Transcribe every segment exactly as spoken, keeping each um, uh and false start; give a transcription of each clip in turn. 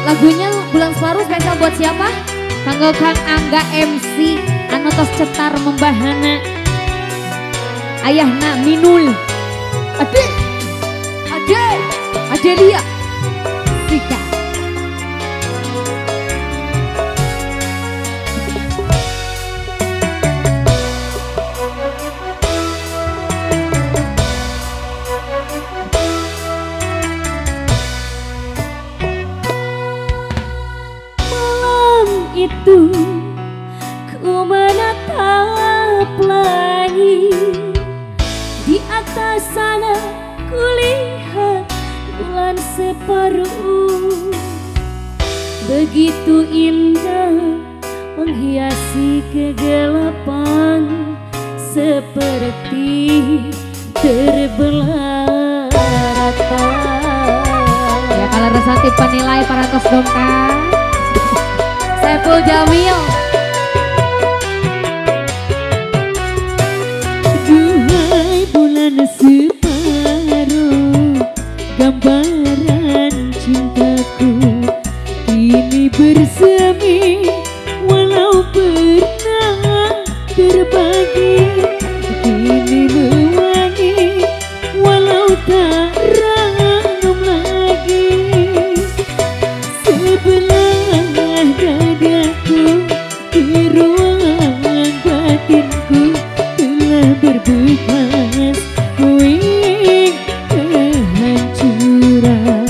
Lagunya Bulan Separuh spesial buat siapa? Kanggo Kang Angga M C Anotos Cetar Membahana Ayahna Minul Ade Ade Adelia Sika. Itu ku menatap langit, di atas sana ku lihat bulan separuh, begitu indah menghiasi kegelapan seperti terbelah rata. Ya kalau Resanti penilai para tos dongkang Saiful Jamil. Duhai bulan separuh, gambaran cintaku ini bersemi, walau pernah berbagi, kini mewangi, walau tak rangum lagi. Sebelah dadaku, di ruang batinku telah berbekas puing kehancuran.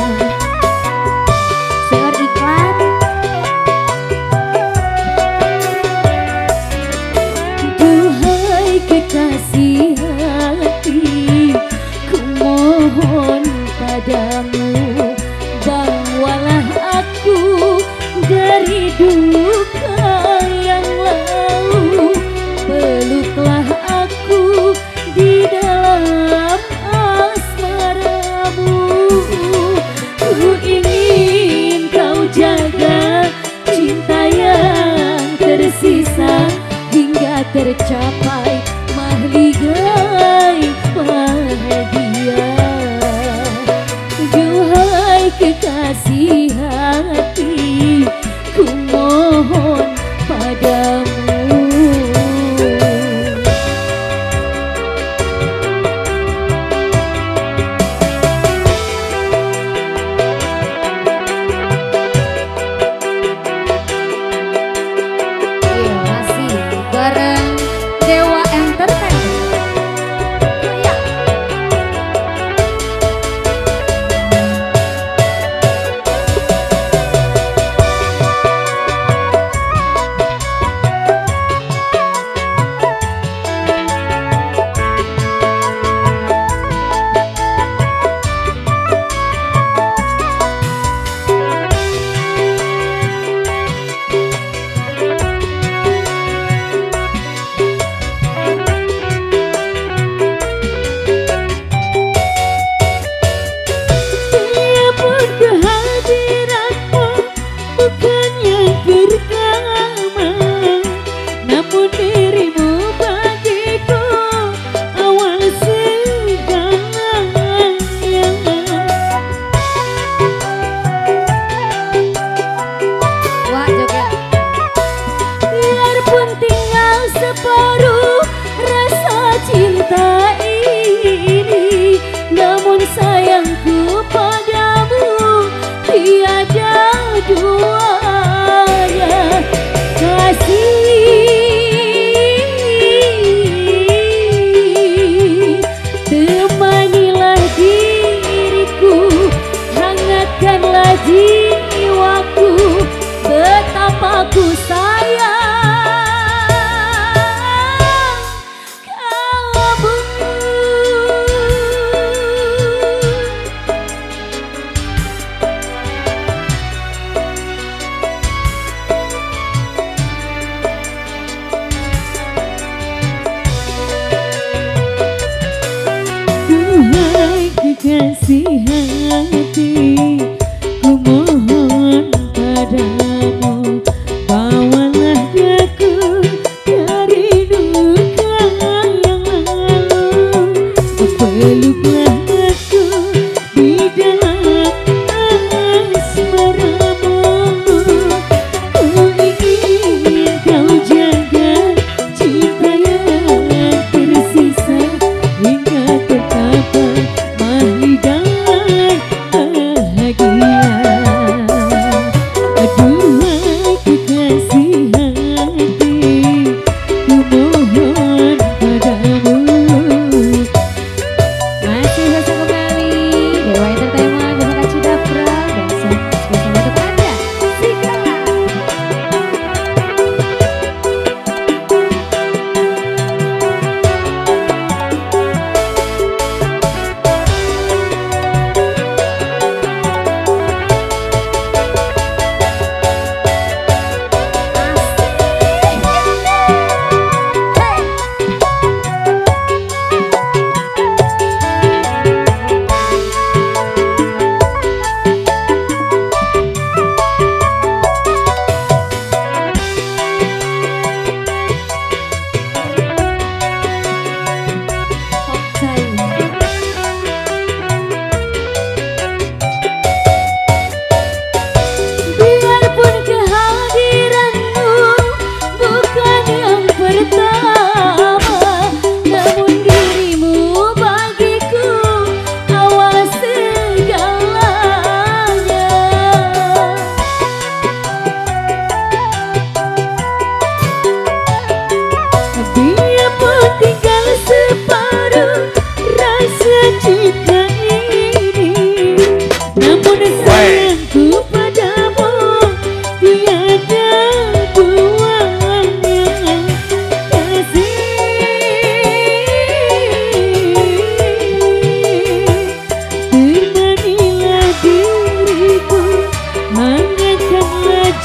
Seor iklan. Duhai kekasih hati, ku mohon padamu, bawalah aku dari duka yang lalu, peluklah aku di dalam asmaramu. Ku ingin kau jaga cinta yang tersisa hingga tercapai mahligai bahagia. Duhai kekasih hati, ku mohon padamu. Iya masih bareng Dewa Entertainment. Ya. Biarpun kehadiranmu bukan yang pertama, namun dirimu bagiku awal segalanya. Wah joget. Biarpun tinggal separuh rasa cinta ini, namun sayangku padamu tiada duanya. Kasih, temanilah diriku, hangatkanlah jiwaku, betapa ku sayang kamu. Duhai kekasih hati, ku mohon padamu, bawalah aku dari duka yang lalu, peluklah aku di dalam asmara.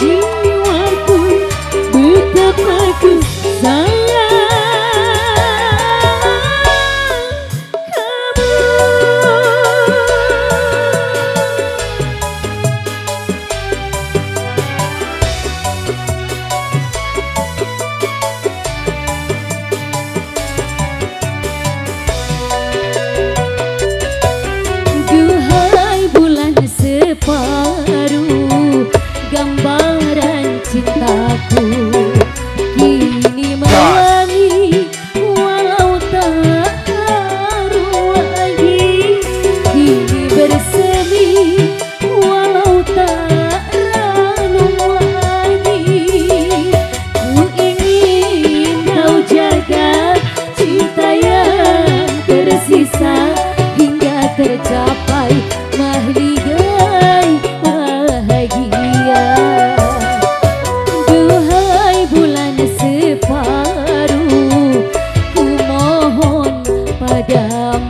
jiwaku, betapa ku sayang kamu. Duhai bulan separuh, gambaran cintaku kini mewangi walau tak harum lagi, kini bersemi walau tak ranum lagi. Ku ingin kau jaga cinta yang tersisa hingga tercapai mahligai bahagia. Duhai bulan separuh, ku mohon padamu